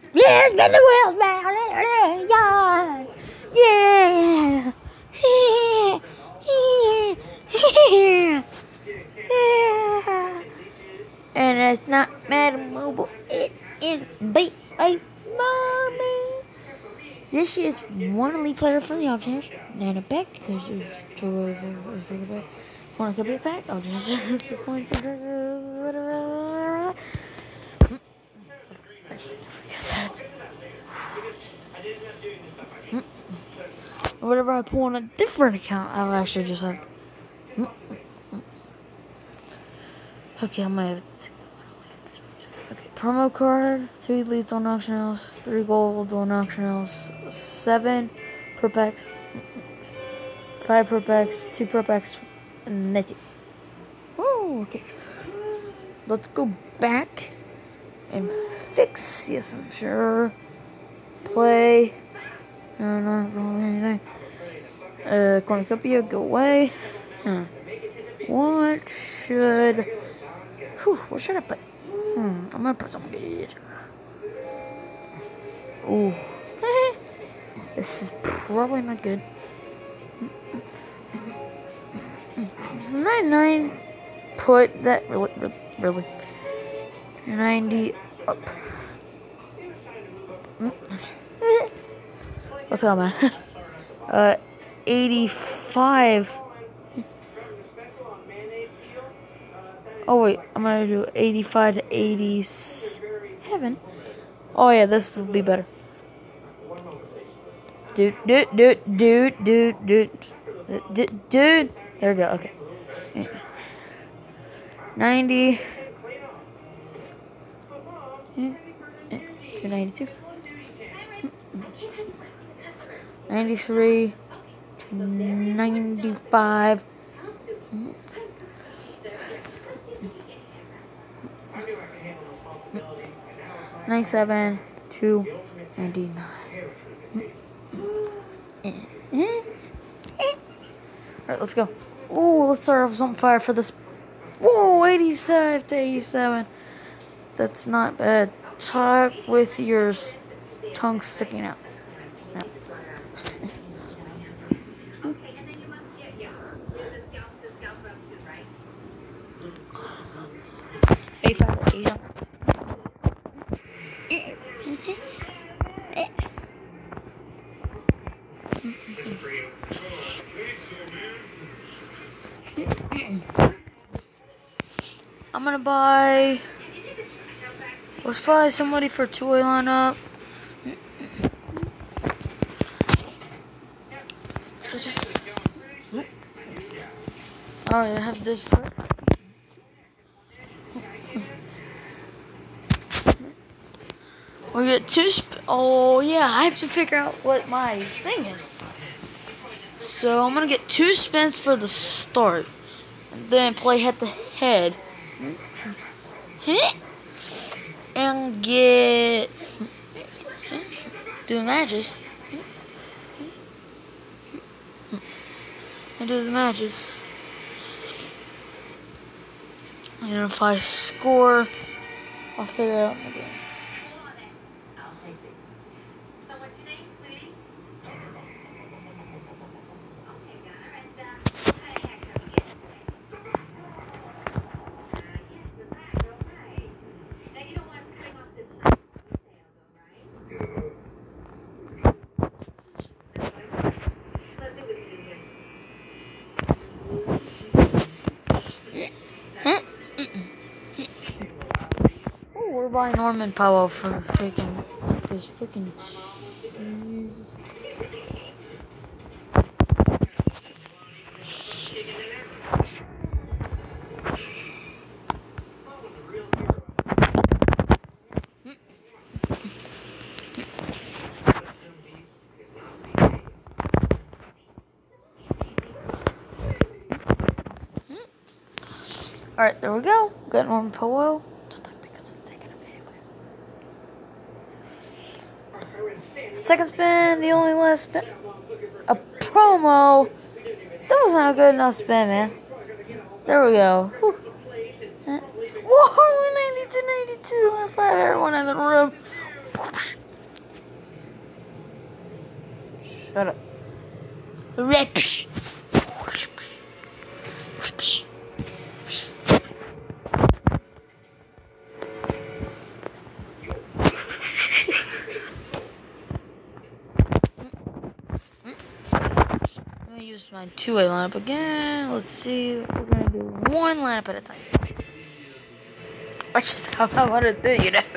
Yeah, spin the wheels, man. Yeah. Yeah. And it's not Madam Mobile, it's in B.A. Mommy. This is one elite player for the auctioneers. Nana Beck, because it's corner could be a pack. I'll just points whatever I pull on a different account, I'll actually just have to. Okay, I might have to take that one. Okay, promo card, 2 elites on auction house, 3 gold on auction house, 7 per packs, 5 per packs, 2 per packs, and that's it. Oh, okay. Let's go back and fix. Yes, I'm sure. Play. No, not doing anything. Cornucopia, go away. What should I put? I'm gonna put something good. Ooh. This is probably not good. 99. Put that really. 90 up. What's up, man? 85. Oh wait, I'm gonna do 85 to 87. Oh yeah, this will be better. Dude. There we go. Okay. 90. 292. 93. 95. 97 to 99. Alright, let's go. Ooh, let's start off with something fire for this. Whoa, 85 to 87. That's not bad. Talk with your tongue sticking out. No. 85 to 87. I'm gonna buy. Let's buy somebody for 2-way lineup. Oh, I have this card. We get 2 oh yeah, I have to figure out what my thing is. So I'm gonna get 2 spins for the start, and then play head to head, and get do matches, and do the matches. And if I score, I'll figure it out in the game. Oh, we're buying Norman Powell for freaking this freaking. Alright, there we go. Got Norman Powell. Just like because I'm thinking of families. Second spin, the only last spin. A promo. That was not a good enough spin, man. There we go. Whoa, 92, 92. High five everyone in the room. Shut up. I'm gonna use my two-way lineup again. Let's see. We're gonna do one lineup at a time. That's just how I want to do it, you know.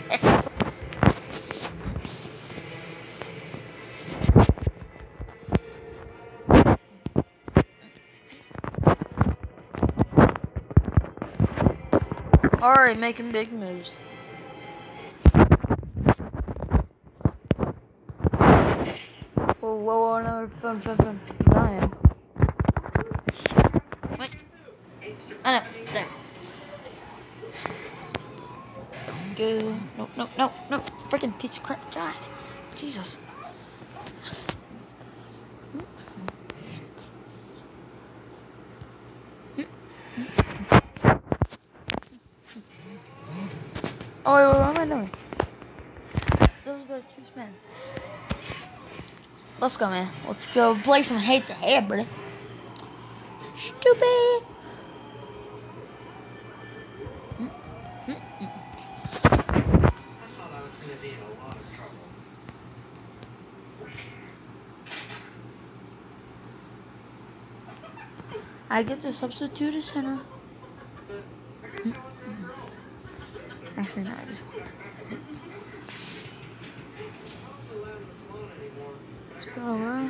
Alright, making big moves. Whoa, no, fun. Dying. What? I know, there. Go. No. Freaking piece of crap. God. Jesus. Oh, wait, what am I doing? Those are two spins. Let's go, man. Let's go play some hate the head, brother. Stupid. I get to substitute a center. Actually, no, I just want let's go,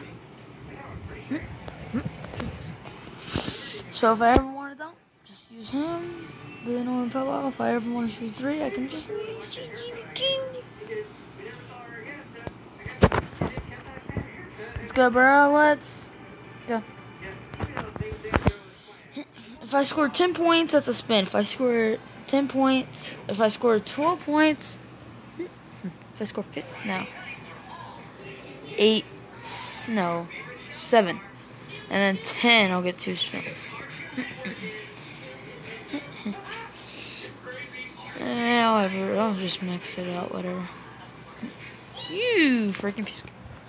So if I ever want to dunk, just use him. Then on Pablo, if I ever want to shoot three, I can just use Let's go, bro. Let's go. If I score 10 points, that's a spin. If I score 10 points, if I score 12 points, if I score 5, no. 8, no, 7. And then 10, I'll get 2 spins. However, I'll just mix it out, whatever. You freaking piece of...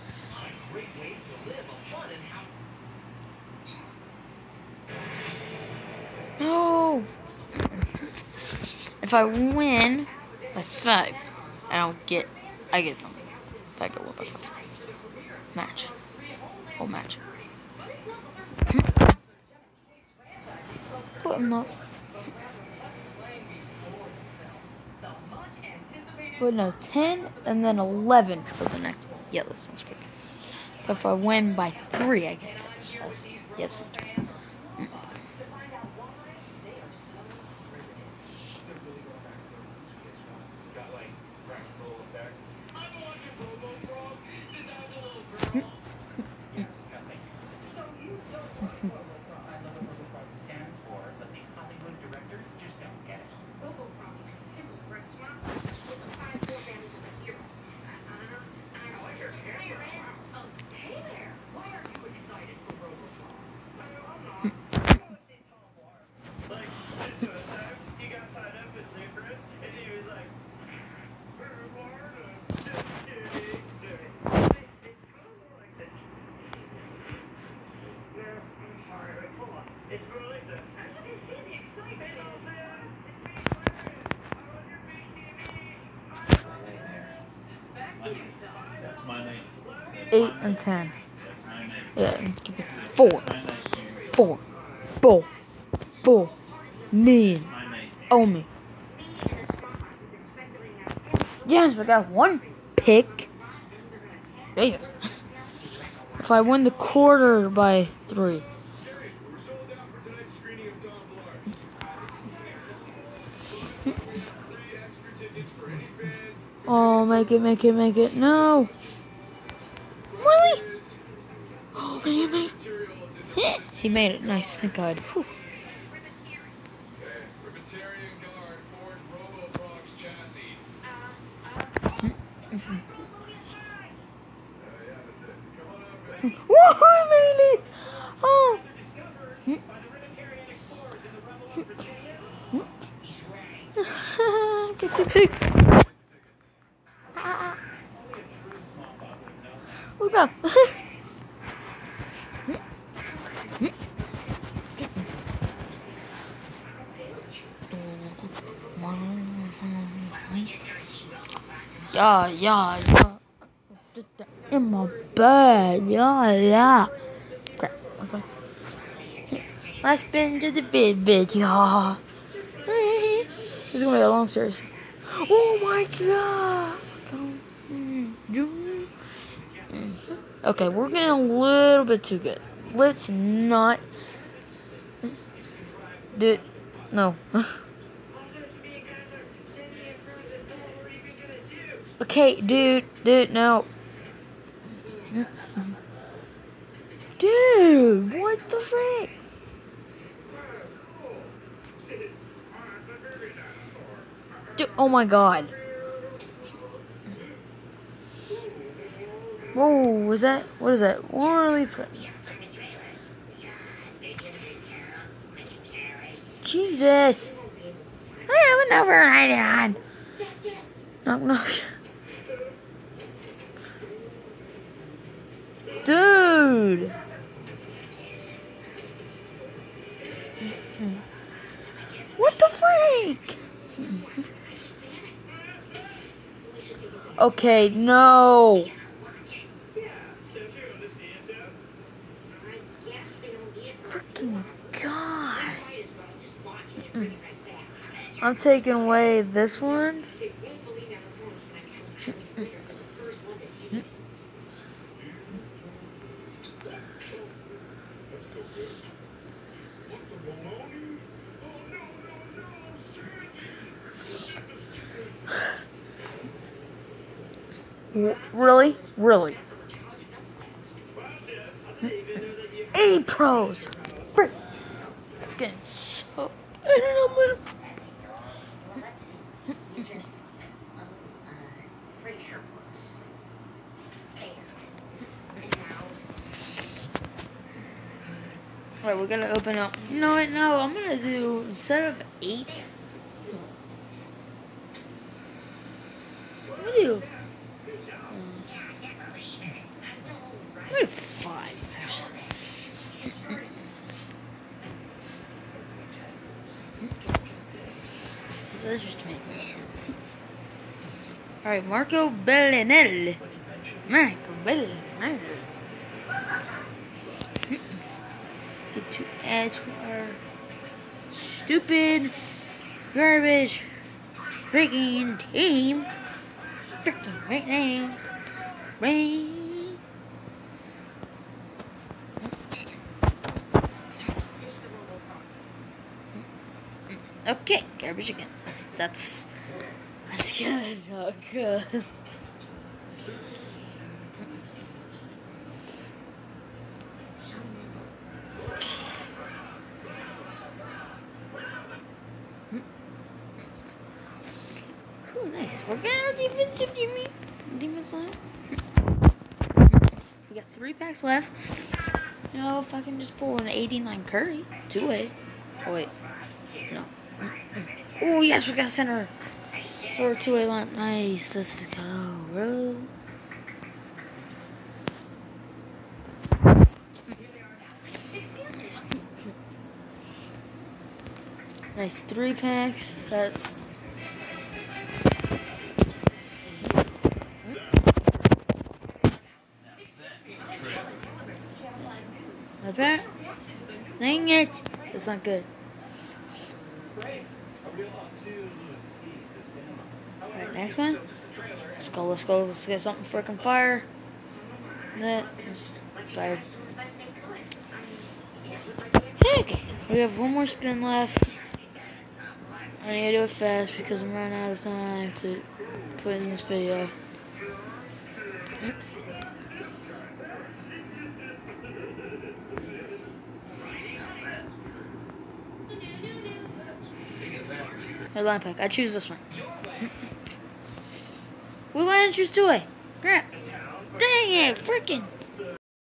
No! If I win by 5, I get something. If I go win by 5. Match. Whole match. Put him up. But no, 10 and then 11 for the next. Yeah, this one's big. But if I win by 3, I get this. Yes, That's my name. 8 and 10. That's my name. Yeah, give it 4 million. Owe me. Yes, we got 1 pick. Jesus. If I win the quarter by 3. Oh, make it. No. Really? Oh, man. He made it. Nice. Thank God. Whew. Whoa, I made it. Oh. Get to pick. Let's go. Yeah. In my bed. Yeah. Crap. Okay. Let's spin to the bed, y'all. This is gonna be a long series. Oh my god. Okay, we're getting a little bit too good. Let's not. Dude, no. Okay, dude, no. Dude, what the frick? Dude, oh my god. Whoa, was that? What is that? Really? Jesus. I have an override on. Knock. Dude. What the freak? Okay, no. Freaking God. I'm taking away this one. Really? A pros. Frick. It's getting so. I don't know. Alright, we're gonna open up. No, I'm gonna do, instead of 8, I'm gonna do 5. That's just me. Alright, Marco Bellinelli. Get to add to our stupid garbage freaking team. Freaking right now. Rain. Okay, garbage again. That's good. Not good. Oh, nice. We're getting our defensive defense line. We got 3 packs left. You know, if I can just pull an 89 Curry, 2-way. Oh wait, no. Oh yes, we got center for a 2-way line. Nice. Let's go, bro. Nice 3 packs. That's. Not bad. Dang it. That's not good. Alright, next one. Let's go. Let's get something freaking fire. That is fired. Okay. We have one more spin left. I need to do it fast because I'm running out of time to put in this video. Line pack. I choose this one. We want to choose 2-way. Crap. Dang it. Freaking.